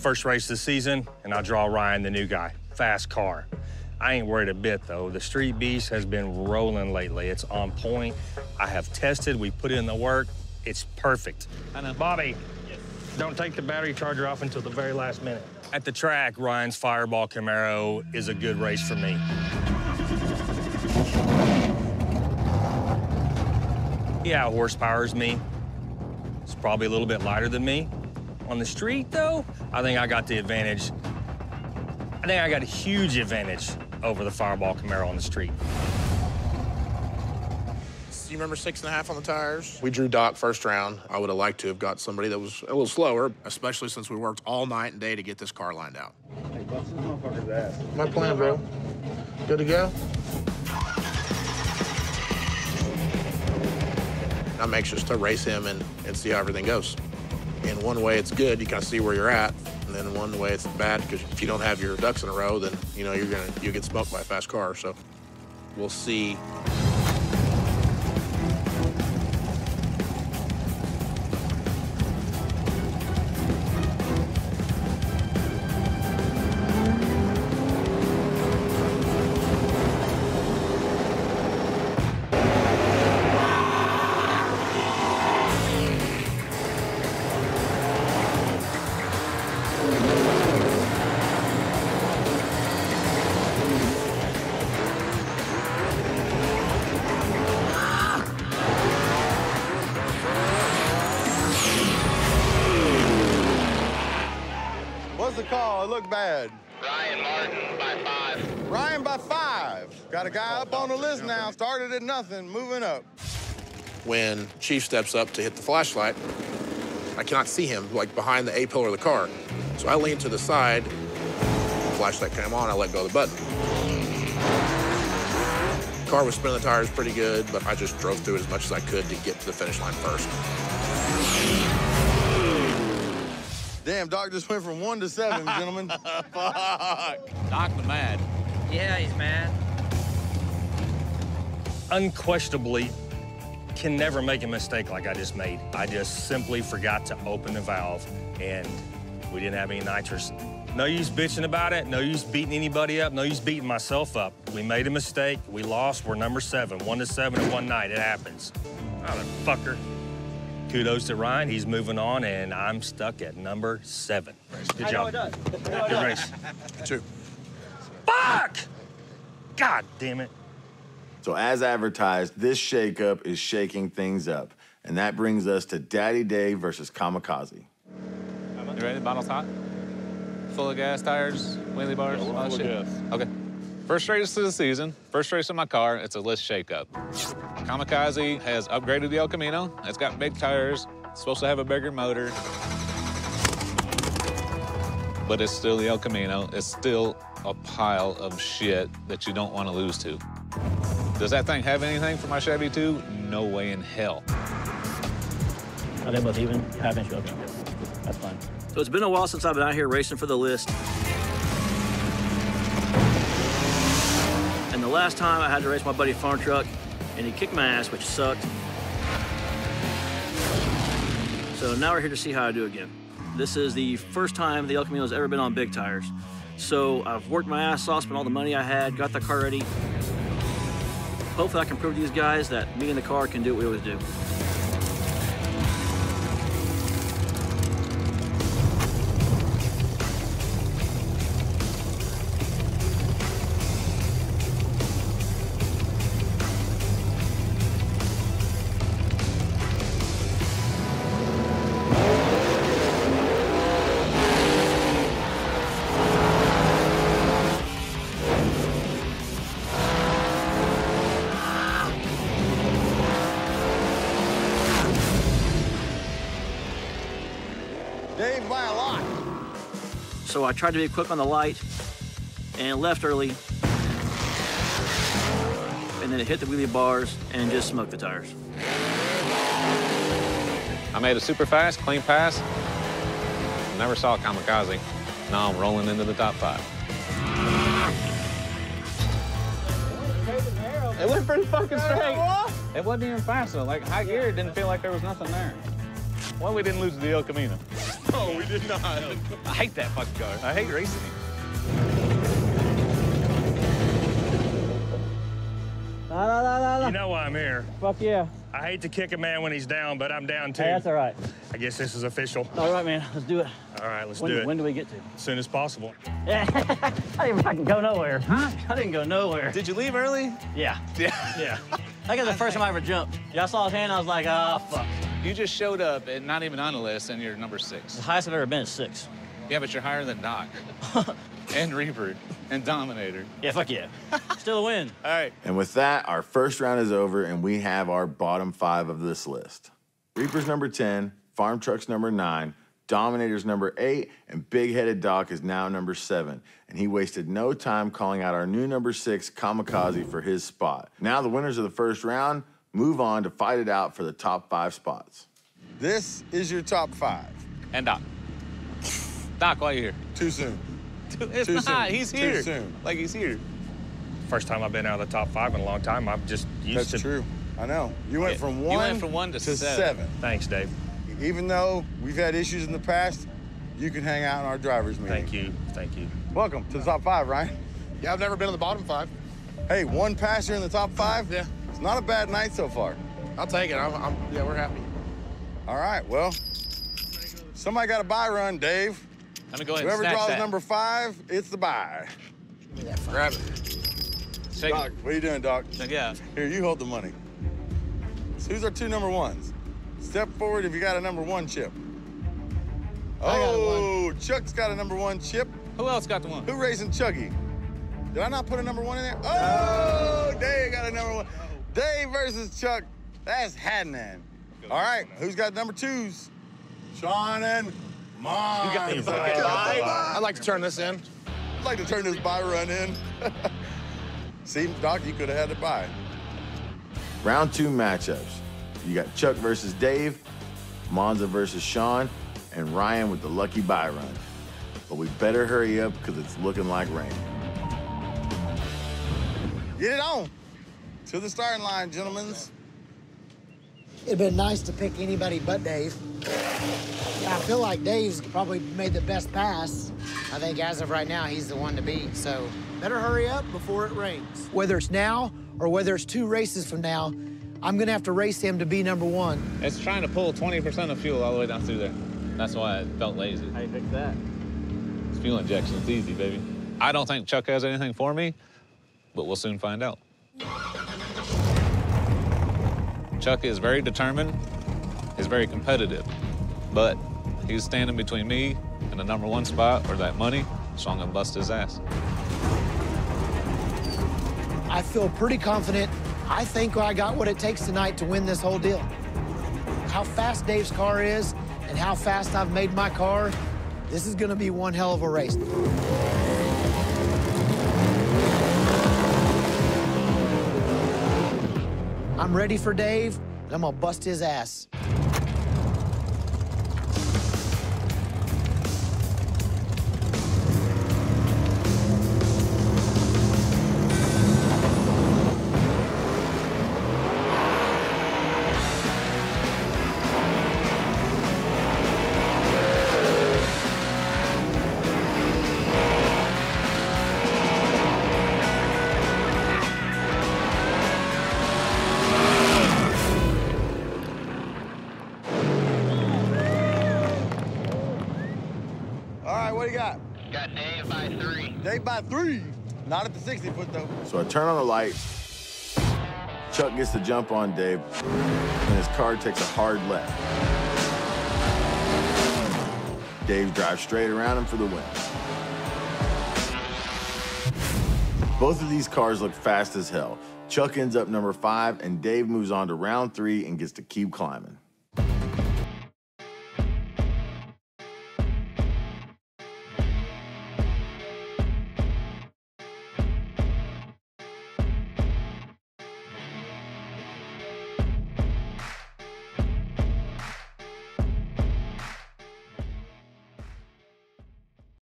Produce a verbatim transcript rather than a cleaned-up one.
First race of the season, and I draw Ryan, the new guy. Fast car. I ain't worried a bit, though. The Street Beast has been rolling lately. It's on point. I have tested. We put in the work. It's perfect. I know. Bobby, yes. Don't take the battery charger off until the very last minute. At the track, Ryan's Fireball Camaro is a good race for me. He out-horsepowers me. It's probably a little bit lighter than me. On the street, though, I think I got the advantage. I think I got a huge advantage over the Fireball Camaro on the street. You remember six and a half on the tires? We drew Doc first round. I would have liked to have got somebody that was a little slower, especially since we worked all night and day to get this car lined out. Hey, bust this motherfucker's ass. My plan, bro. Good to go? I'm anxious to race him and, and see how everything goes. In one way, it's good. You kind of see where you're at. And then in one way, it's bad because if you don't have your ducks in a row, then, you know, you're gonna, you get smoked by a fast car. So we'll see. What's the call? It looked bad. Ryan Martin by five. Ryan by five. Got a guy up on the list now. Started at nothing, moving up. When Chief steps up to hit the flashlight, I cannot see him, like, behind the A-pillar of the car. So I lean to the side. Flashlight came on, I let go of the button. Car was spinning the tires pretty good, but I just drove through it as much as I could to get to the finish line first. Damn, Doc just went from one to seven, gentlemen. Fuck. Doc the mad. Yeah, he's mad. Unquestionably, can never make a mistake like I just made. I just simply forgot to open the valve, and we didn't have any nitrous. No use bitching about it, no use beating anybody up, no use beating myself up. We made a mistake, we lost, we're number seven. One to seven in one night, it happens. Motherfucker. Kudos to Ryan, he's moving on, and I'm stuck at number seven. Good job. I know it does. Good race. Two. Fuck! God damn it. So as advertised, this shakeup is shaking things up. And that brings us to Daddy Day versus Kamikaze. You ready? Bottle's hot? Full of gas, tires, wheelie bars, Yeah, all that full shit? of gas. Okay. First race of the season, first race of my car, it's a list shakeup. Kamikaze has upgraded the El Camino. It's got big tires. It's supposed to have a bigger motor. But it's still the El Camino. It's still a pile of shit that you don't want to lose to. Does that thing have anything for my Chevy too? No way in hell. Are they both even? Half inch, okay. That's fine. So it's been a while since I've been out here racing for the list. And the last time I had to race my buddy farm truck, and he kicked my ass, which sucked. So now we're here to see how I do again. This is the first time the El Camino's ever been on big tires. So I've worked my ass off, spent all the money I had, got the car ready. Hopefully I can prove to these guys that me and the car can do what we always do. Dave by a lot. So I tried to be quick on the light and left early. And then it hit the wheelie bars and just smoked the tires. I made a super fast, clean pass. Never saw a Kamikaze. Now I'm rolling into the top five. It went pretty fucking straight. It wasn't even fast though. Like high gear, it didn't feel like there was nothing there. Well, we didn't lose the El Camino. No, we did not. I hate that fucking car. I hate racing it. La, la, la, la, la. You know why I'm here. Fuck yeah. I hate to kick a man when he's down, but I'm down too. Hey, that's all right. I guess this is official. All right, man. Let's do it. All right, let's when, do it. When do we get to? As soon as possible. Yeah. I didn't fucking go nowhere. Huh? I didn't go nowhere. Did you leave early? Yeah. Yeah. Yeah. I guess the first time I ever jumped. Yeah, I saw his hand, I was like, ah, oh, fuck. You just showed up and not even on the list, and you're number six. The highest I've ever been is six. Yeah, but you're higher than Doc. And Reaper. And Dominator. Yeah, fuck yeah. Still a win. All right. And with that, our first round is over, and we have our bottom five of this list. Reaper's number ten, Farm Truck's number nine, Dominator's number eight, and Big Headed Doc is now number seven. And he wasted no time calling out our new number six, Kamikaze, for his spot. Now the winners of the first round move on to fight it out for the top five spots. This is your top five. And Doc. Doc, why are you here? Too soon. It's Too not. soon. He's Too here. soon. Like, he's here. First time I've been out of the top five in a long time. I'm just used That's to. true. I know. You went Yeah. from You one, went from one to seven. seven. Thanks, Dave. Even though we've had issues in the past, you can hang out in our driver's meeting. Thank you. Thank you. Welcome to the top five, Ryan. Yeah, I've never been in the bottom five. Hey, one passer in the top five? Yeah. It's not a bad night so far. I'll take it. I'm, I'm, yeah, we're happy. All right, well, somebody got a buy run, Dave. Let me go ahead Whoever and snatch draws that. number five, it's the buy. Grab it. Shake Doc, what are you doing, Doc? it. Yeah. Here, you hold the money. So who's our two number ones? Step forward if you got a number one chip. I got Oh, Chuck's got a number one chip. Who else got the one? Who racing Chucky? Did I not put a number one in there? Oh, Dave got a number one. Dave versus Chuck. That's Hadnan. All right, who's got number twos? Sean and Mom. You got me, bro. I'd like to turn this in. I'd like to turn this buy run in. See, Doc, you could have had it buy. Round two matchups. You got Chuck versus Dave, Monza versus Sean, and Ryan with the lucky buy run. But we better hurry up because it's looking like rain. Get it on. To the starting line, gentlemen. It'd been nice to pick anybody but Dave. I feel like Dave's probably made the best pass. I think as of right now, he's the one to beat, so better hurry up before it rains. Whether it's now or whether it's two races from now, I'm gonna have to race him to be number one. It's trying to pull twenty percent of fuel all the way down through there. That's why it felt lazy. How you fix that? It's fuel injection. It's easy, baby. I don't think Chuck has anything for me, but we'll soon find out. Chuck is very determined. He's very competitive, but he's standing between me and the number one spot or that money, so I'm gonna bust his ass. I feel pretty confident. I think I got what it takes tonight to win this whole deal. How fast Dave's car is and how fast I've made my car, this is gonna be one hell of a race. I'm ready for Dave, and I'm gonna bust his ass. What do you got? Got Dave by three. Dave by three. Not at the sixty foot, though. So I turn on the lights. Chuck gets the jump on Dave, and his car takes a hard left. Dave drives straight around him for the win. Both of these cars look fast as hell. Chuck ends up number five, and Dave moves on to round three and gets to keep climbing.